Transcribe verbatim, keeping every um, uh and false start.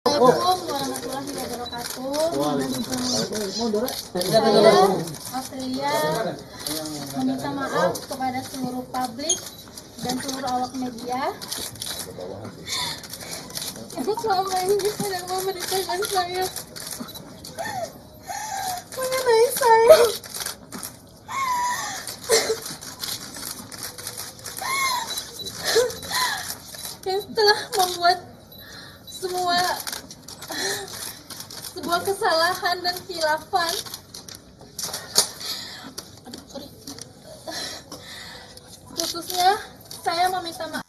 Assalamualaikum warahmatullahi wabarakatuh. Saya Australia meminta maaf kepada seluruh publik dan seluruh awak media yang selama ini sedang memberitakan saya mengenai saya. Yang telah membuat semua sebuah kesalahan dan khilafan. Khususnya saya meminta maaf